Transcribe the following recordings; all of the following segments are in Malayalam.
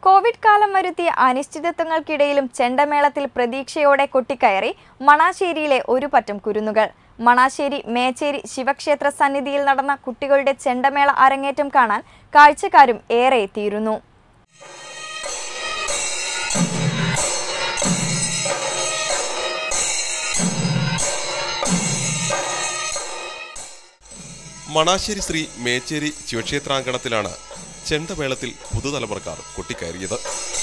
കോവിഡ് കാലം വരുത്തിയ അനിശ്ചിതത്വങ്ങൾക്കിടയിലും ചെണ്ടമേളത്തിൽ പ്രതീക്ഷയോടെ കൊട്ടിക്കയറി മണാശ്ശേരിയിലെ ഒരു പറ്റം കുരുന്നുകൾ. മണാശ്ശേരി മേച്ചേരി ശിവക്ഷേത്ര സന്നിധിയിൽ നടന്ന കുട്ടികളുടെ ചെണ്ടമേള അരങ്ങേറ്റം കാണാൻ കാഴ്ചക്കാരും ഏറെ എത്തിയിരുന്നു. മണാശ്ശേരി ശ്രീ മേച്ചേരി ശിവക്ഷേത്രാങ്കണത്തിലാണ് ചെണ്ടമേളത്തിൽ പുതുതലമുറക്കാർ കൊട്ടിക്കയറിയത്.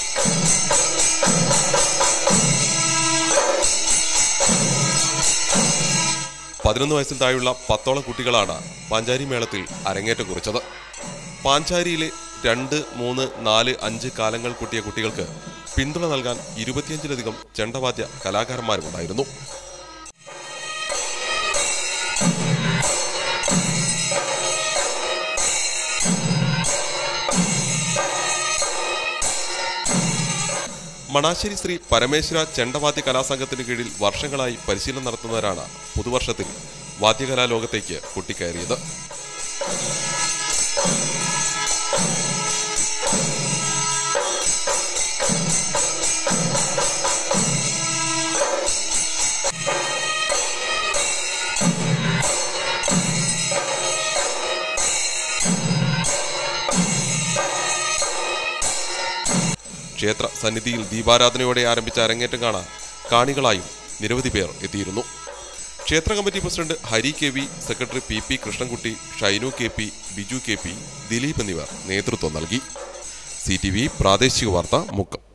പതിനൊന്ന് വയസ്സിൽ താഴെയുള്ള 10ഓളം കുട്ടികളാണ് പാഞ്ചാരി മേളത്തിൽ അരങ്ങേറ്റം കുറിച്ചത്. പാഞ്ചാരിയിലെ 2, 3, 4, 5 കാലങ്ങൾ കൂട്ടിയ കുട്ടികൾക്ക് പിന്തുണ നൽകാൻ 25ലധികം ചെണ്ടവാദ്യ കലാകാരന്മാരുമുണ്ടായിരുന്നു. മണാശ്ശേരി ശ്രീ പരമേശ്വര ചെണ്ടവാദ്യ കലാസംഘത്തിന് കീഴിൽ വർഷങ്ങളായി പരിശീലനം നടത്തുന്നവരാണ് പുതുവർഷത്തിൽ വാദ്യകലാലോകത്തേക്ക് കൊട്ടിക്കയറിയത്. ക്ഷേത്ര സന്നിധിയിൽ ദീപാരാധനയോടെ ആരംഭിച്ച അരങ്ങേറ്റം കാണാൻ കാണികളായും നിരവധി പേർ എത്തിയിരുന്നു. ക്ഷേത്ര committee president Hari K V, secretary P Krishnankutty, Shainu K P, Biju K P, Dileep എന്നിവർ നേതൃത്വം നൽകി. CTV പ്രാദേശിക വാർത്ത മുക്കം.